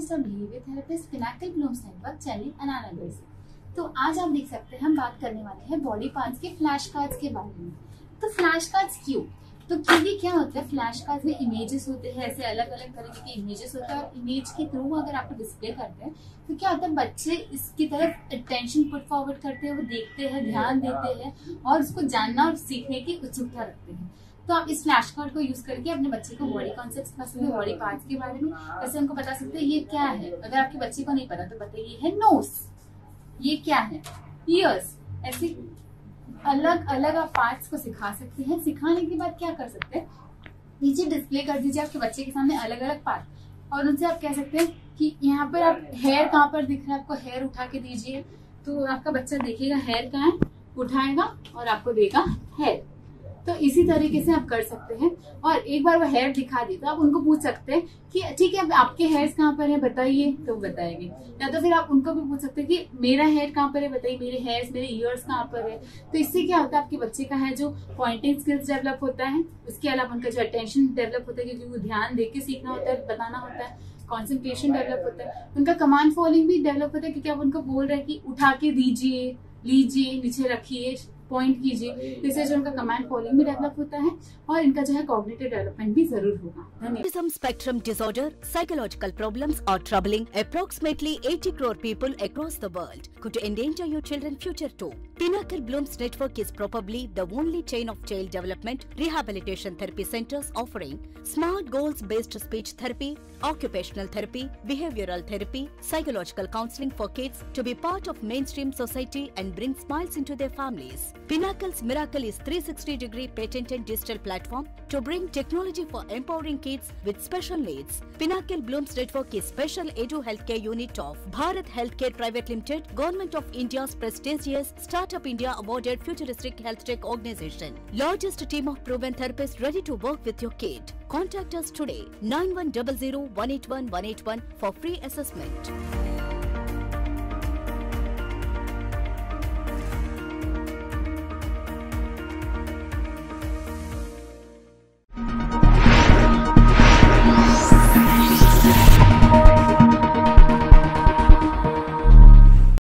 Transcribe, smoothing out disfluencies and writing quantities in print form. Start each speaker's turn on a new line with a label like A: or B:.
A: Psychologist और behaviour therapist pinnacle blooms network Chennai Annanagar से। तो आज आप देख सकते हैं हम बात करने वाले हैं बॉडी पार्ट्स के फ्लैश कार्ड्स के बारे में। तो फ्लैश कार्ड्स क्यों? तो क्योंकि क्या होता है, फ्लैश कार्ड्स में इमेजेस होते हैं, ऐसे अलग अलग तरीके के इमेजेस होते हैं और इमेज के थ्रू अगर आपको डिस्प्ले करते हैं तो क्या होता है, बच्चे इसकी तरफ अटेंशन पुट फॉरवर्ड करते हैं, वो देखते हैं, ध्यान देते हैं और उसको जानना और सीखने की उत्सुकता रखते हैं। तो आप इस फ्लैश कार्ड को यूज करके अपने बच्चे को बॉडी कॉन्सेप्ट्स बता सकते हैं, बॉडी पार्ट्स के बारे में वैसे उनको बता सकते हैं ये क्या है। अगर आपके बच्चे को नहीं पता तो बताइए है नोज, ये क्या है, ईयर्स, ऐसे अलग अलग आप पार्ट्स को सिखा सकते हैं। सिखाने के बाद क्या कर सकते हैं, नीचे डिस्प्ले कर दीजिए आपके बच्चे के सामने अलग अलग पार्ट और उनसे आप कह सकते हैं कि यहाँ पर आप हेयर कहाँ पर दिख रहा है, आपको हेयर उठा के दीजिए। तो आपका बच्चा देखेगा हेयर कहाँ है, उठाएगा और आपको देगा हेयर। तो इसी तरीके से आप कर सकते हैं। और एक बार वो हेयर दिखा दी तो आप उनको पूछ सकते हैं कि ठीक है आपके हेयर्स कहाँ पर है बताइए, तो बताएंगे। या तो फिर आप उनको भी पूछ सकते हैं कि मेरा हेयर कहाँ पर है बताइए, मेरे हेयर्स, मेरे ईयर्स कहाँ पर है। तो इससे क्या होता है, आपके बच्चे का है जो पॉइंटिंग स्किल्स डेवलप होता है, उसके अलावा उनका जो अटेंशन डेवलप होता है क्योंकि वो ध्यान देके के सीखना होता है, बताना होता है, कॉन्सेंट्रेशन डेवलप होता है, उनका कमांड फॉलोइंग भी डेवलप होता है क्योंकि आप उनको बोल रहे हैं कि उठा के दीजिए, लीजिए, नीचे रखिए, पॉइंट कीजिए। तो इससे जो उनका कमांड फॉलोइंग भी डेवलप होता है और इनका जो है कॉग्निटिव डेवलपमेंट भी जरूर होगा।
B: Autism spectrum disorder, psychological problems are troubling approximately 80 crore people across the world. Could endanger your children's future too. Pinnacle Blooms Network is probably the only chain of child development rehabilitation therapy centers offering smart goals-based speech therapy, occupational therapy, behavioral therapy, psychological counseling for kids to be part of mainstream society and bring smiles into their families. Pinnacle's Mirracle is 360-degree patented digital platform to bring technology for empowering kids with special needs. Pinnacle Blooms Network is special edu healthcare unit of Bharat Healthcare Private Limited, Government of India's prestigious Startup India awarded futuristic health tech organization. Largest team of proven therapists ready to work with your kid. Contact us today 9100 181 181 for free assessment.